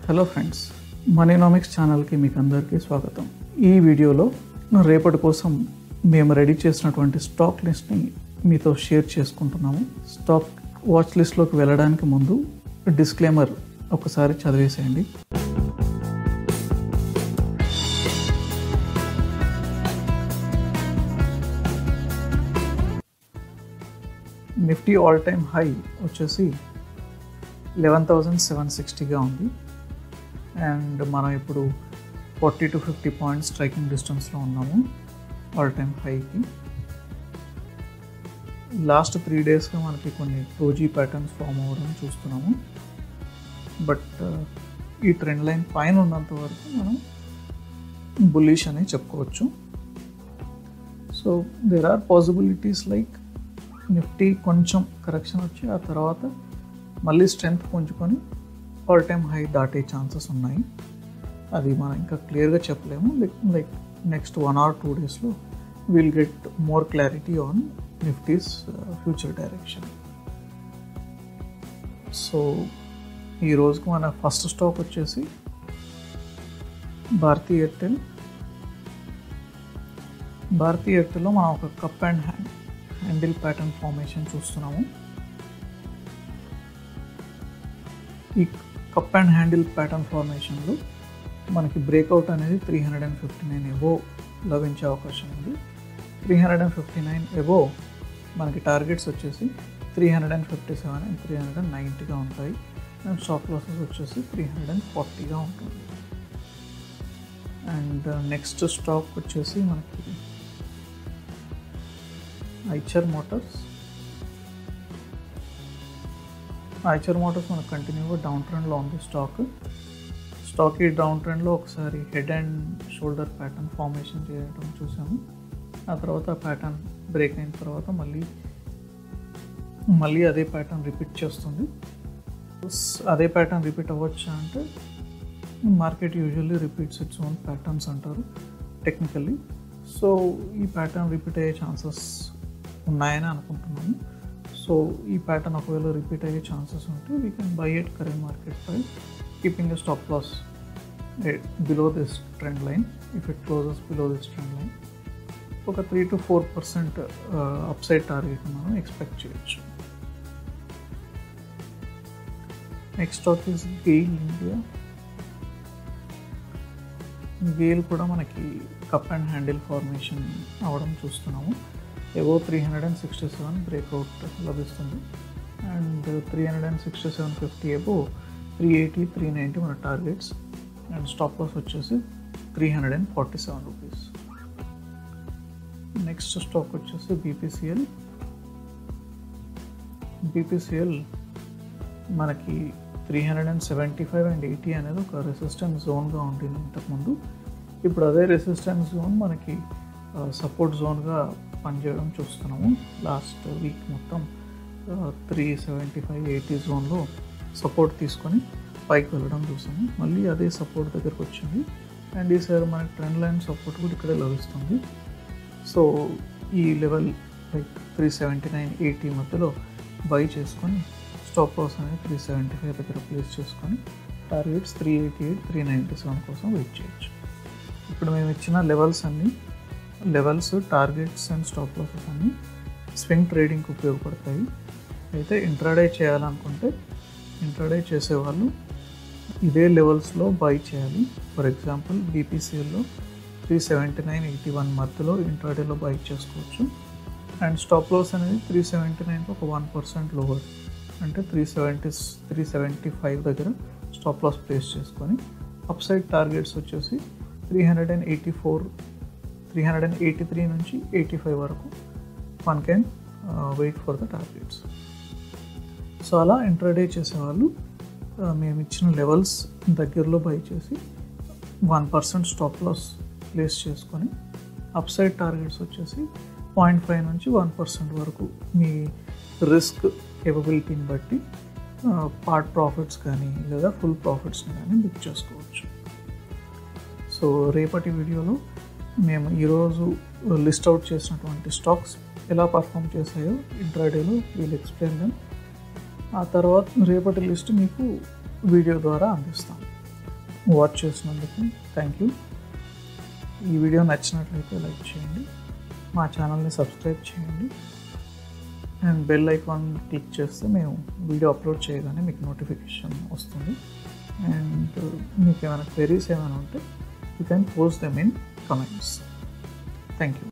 Hello friends, మనీనామిక్స్ ఛానల్కి మీకు అందరికీ స్వాగతం. ఈ వీడియోలో రేపటి కోసం మేము రెడీ చేసినటువంటి స్టాక్ లిస్ట్ని మీతో షేర్ చేసుకుంటున్నాము. స్టాక్ వాచ్ లిస్ట్లోకి వెళ్ళడానికి ముందు డిస్క్లైమర్ ఒకసారి చదివేసేయండి. నిఫ్టీ ఆల్ టైమ్ హై వచ్చేసి 11,760గా ఉంది. అండ్ మనం ఇప్పుడు 40 to 50 పాయింట్స్ స్ట్రైకింగ్ డిస్టెన్స్లో ఉన్నాము ఆల్ టైమ్ హైకి. లాస్ట్ 3 డేస్గా మనకి కొన్ని డోజీ ప్యాటర్న్స్ ఫామ్ అవ్వడం చూస్తున్నాము. బట్ ఈ ట్రెండ్ లైన్ పైన ఉన్నంత వరకు మనం బుల్లిష్ అని చెప్పుకోవచ్చు. So there are possibilities like Nifty కొంచెం కరెక్షన్ వచ్చి ఆ తర్వాత మళ్ళీ స్ట్రెంగ్త్ పుంజుకొని ఆల్ టైమ్ హై దాటే ఛాన్సెస్ ఉన్నాయి. అది మనం ఇంకా క్లియర్గా చెప్పలేము. లైక్ నెక్స్ట్ 1 or 2 డేస్లో will get more clarity on Nifty's future direction. So ఈ రోజుకి మన ఫస్ట్ స్టాక్ వచ్చేసి భారతీ ఎయిర్టెల్. భారతీ ఎయిర్టెల్లో మనం ఒక cup and handle pattern formation చూస్తున్నాము. ఈ కప్ అండ్ హ్యాండిల్ ప్యాటర్న్ ఫార్మేషన్లో మనకి బ్రేక్అవుట్ అనేది 359 ఎబో లభించే అవకాశం ఉంది. 359 ఎబో మనకి టార్గెట్స్ వచ్చేసి 357 అండ్ 390గా ఉంటాయి. అండ్ స్టాప్ లాసెస్ వచ్చేసి 340గా ఉంటుంది. అండ్ నెక్స్ట్ స్టాక్ వచ్చేసి మనకి ఐచర్ మోటార్స్ మనకు కంటిన్యూగా డౌన్ ట్రెండ్లో ఉంది. స్టాక్ ఈ డౌన్ ట్రెండ్లో ఒకసారి head and shoulder pattern formation చేయడం చూసాము. ఆ తర్వాత ఆ ప్యాటర్న్ బ్రేక్ అయిన తర్వాత మళ్ళీ అదే ప్యాటర్న్ రిపీట్ చేస్తుంది. అదే ప్యాటర్న్ రిపీట్ అవ్వచ్చా అంటే market usually repeats its own patterns అంటారు టెక్నికల్లీ. సో ఈ ప్యాటర్న్ రిపీట్ అయ్యే ఛాన్సెస్ ఉన్నాయని అనుకుంటున్నాము. సో ఈ ప్యాటర్న్ ఒకవేళ రిపీట్ అయ్యే ఛాన్సెస్ ఉంటే we can buy at current market price keeping a stop loss below this trend line. If it closes below this trend line ఒక 3 to 4% upside target మనం expect చేయొచ్చు. Next stock is GAIL India. GAIL కూడా మనకి cup and handle formation అవ్వడం చూస్తున్నాము. Above 367 breakout లభిస్తుంది. And 367.50 above 380, 390 మన టార్గెట్స్. అండ్ స్టాప్ లాస్ వచ్చేసి 347 రూపీస్. నెక్స్ట్ స్టాక్ వచ్చేసి బీపీసీఎల్ మనకి 375 and 80 అనేది ఒక రెసిస్టెన్స్ జోన్గా ఉంటుంది ఇంతకుముందు. ఇప్పుడు అదే రెసిస్టెన్స్ జోన్ మనకి సపోర్ట్ జోన్గా పనిచేయడం చూస్తున్నాము. లాస్ట్ వీక్ మొత్తం 375-80 జోన్లో సపోర్ట్ తీసుకొని పైకి వెళ్ళడం చూసాము. మళ్ళీ అదే సపోర్ట్ దగ్గరకు వచ్చింది. అండ్ ఈసారి మనకి ట్రెండ్ లైన్ సపోర్ట్ కూడా ఇక్కడే లభిస్తుంది. సో ఈ లెవెల్ లైక్ 379-80 మధ్యలో బై చేసుకొని స్టాప్ లాస్ అనేది 375 దగ్గర ప్లేస్ చేసుకొని టార్గెట్స్ 388, 397 కోసం వెయిట్ చేయొచ్చు. ఇప్పుడు మేము ఇచ్చిన levels targets and stop losses అన్నీ స్వింగ్ ట్రేడింగ్కి ఉపయోగపడతాయి. అయితే ఇంట్రాడే చేయాలనుకుంటే ఇంట్రాడే చేసేవాళ్ళు ఇదే లెవెల్స్లో బై చేయాలి. ఫర్ ఎగ్జాంపుల్ బీపీసీఎల్లో 379-81 మధ్యలో ఇంట్రాడేలో బై చేసుకోవచ్చు. అండ్ స్టాప్ లాస్ అనేది 379కి ఒక 1% లోవర్ అంటే 375 దగ్గర స్టాప్ లాస్ ప్లేస్ చేసుకొని అప్సైడ్ టార్గెట్స్ వచ్చేసి 383 నుంచి 85 వరకు one can wait for the targets. So అలా ఇంట్రాడే చేసేవాళ్ళు మేము ఇచ్చిన లెవెల్స్ దగ్గరలో బై చేసి 1% స్టాప్ లాస్ ప్లేస్ చేసుకొని అప్సైడ్ టార్గెట్స్ వచ్చేసి 0.5 నుంచి 1% వరకు మీ రిస్క్ కేపబిలిటీని బట్టి పార్ట్ ప్రాఫిట్స్ కానీ లేదా ఫుల్ ప్రాఫిట్స్ని కానీ బుక్ చేసుకోవచ్చు. సో రేపటి వీడియోలో మేము ఈరోజు లిస్ట్ అవుట్ చేసినటువంటి స్టాక్స్ ఎలా పర్ఫామ్ చేశాయో ఇంట్రాడేలో వీల్ ఎక్స్ప్లెయిన్ దెమ్. ఆ తర్వాత రేపటి లిస్ట్ మీకు వీడియో ద్వారా అందిస్తాం. వాచ్ చేసినందుకు థ్యాంక్ యూ. ఈ వీడియో నచ్చినట్లయితే లైక్ చేయండి, మా ఛానల్ని సబ్స్క్రైబ్ చేయండి అండ్ బెల్ ఐకాన్ క్లిక్ చేస్తే మేము వీడియో అప్లోడ్ చేయగానే మీకు నోటిఫికేషన్ వస్తుంది. అండ్ మీకు ఏమైనా క్వెరీస్ ఏమైనా ఉంటే you can post them in comments. Thank you.